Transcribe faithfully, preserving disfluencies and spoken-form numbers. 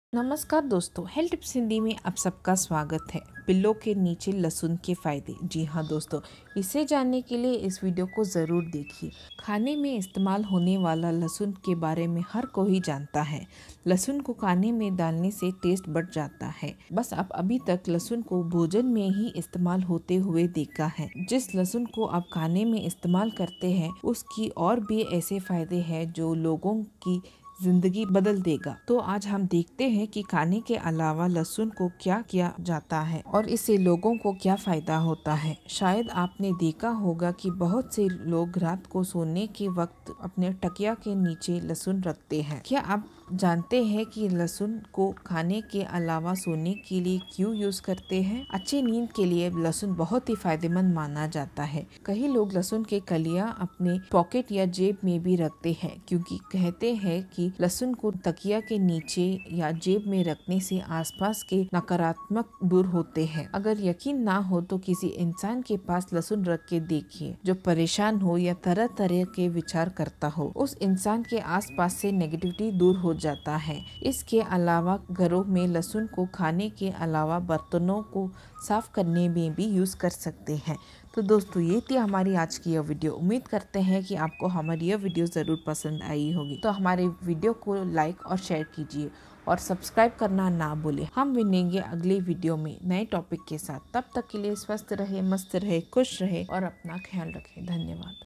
नमस्कार दोस्तों, health tips Hindi में आप सबका स्वागत है। पिल्लों के नीचे लहसुन के फायदे। जी हाँ दोस्तों, इसे जानने के लिए इस वीडियो को ज़रूर देखिए। खाने में इस्तेमाल होने वाला लहसुन के बारे में हर कोई जानता है। लहसुन को खाने में डालने से टेस्ट बढ़ जाता है। बस आप अभी तक लहसुन को भोजन में ही इस्तेमाल होते हुए देखा है। जिस लहसुन को आप खाने में इस्तेमाल करते हैं उसकी और भी ऐसे फायदे हैं जो लोगों की जिंदगी बदल देगा। तो आज हम देखते हैं कि खाने के अलावा लहसुन को क्या किया जाता है और इससे लोगों को क्या फायदा होता है। शायद आपने देखा होगा कि बहुत से लोग रात को सोने के वक्त अपने तकिया के नीचे लहसुन रखते हैं। क्या आप जानते हैं कि लहसुन को खाने के अलावा सोने के लिए क्यों यूज करते हैं? अच्छी नींद के लिए लहसुन बहुत ही फायदेमंद माना जाता है। कई लोग लहसुन के कलियां अपने पॉकेट या जेब में भी रखते हैं क्योंकि कहते हैं कि लहसुन को तकिया के नीचे या जेब में रखने से आसपास के नकारात्मक दूर होते हैं। अगर यकीन ना हो तो किसी इंसान के पास लहसुन रख के देखिए जो परेशान हो या तरह तरह के विचार करता हो। उस इंसान के आसपास से नेगेटिविटी दूर हो जाता है। इसके अलावा घरों में लहसुन को खाने के अलावा बर्तनों को साफ करने में भी यूज कर सकते हैं। तो दोस्तों, ये थी हमारी आज की यह वीडियो। उम्मीद करते हैं कि आपको हमारी यह वीडियो ज़रूर पसंद आई होगी। तो हमारे वीडियो को लाइक और शेयर कीजिए और सब्सक्राइब करना ना भूलें। हम मिलेंगे अगले वीडियो में नए टॉपिक के साथ। तब तक के लिए स्वस्थ रहे, मस्त रहे, खुश रहे और अपना ख्याल रखें। धन्यवाद।